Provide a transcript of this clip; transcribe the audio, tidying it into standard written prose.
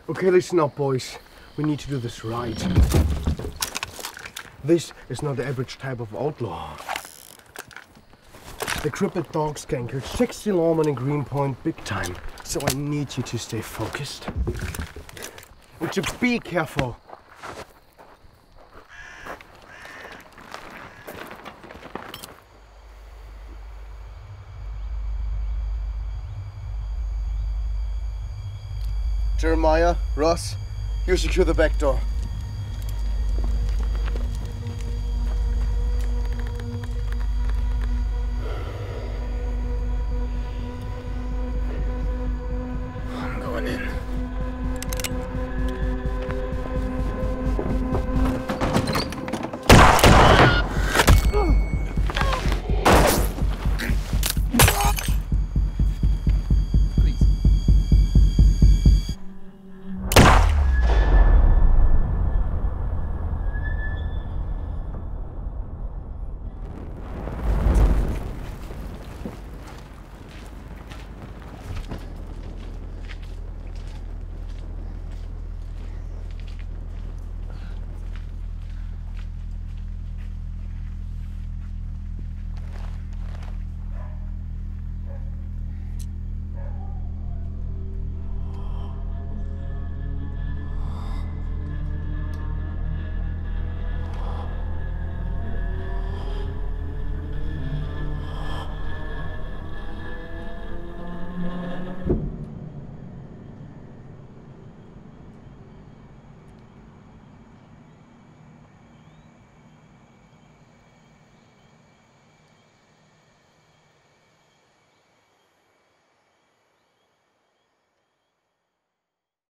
Okay, listen up, boys. We need to do this right. This is not the average type of outlaw. The crippled dog skanker, 60 lawmen in Greenpoint, big time. So I need you to stay focused. And to be careful. Jeremiah, Ross, you secure the back door.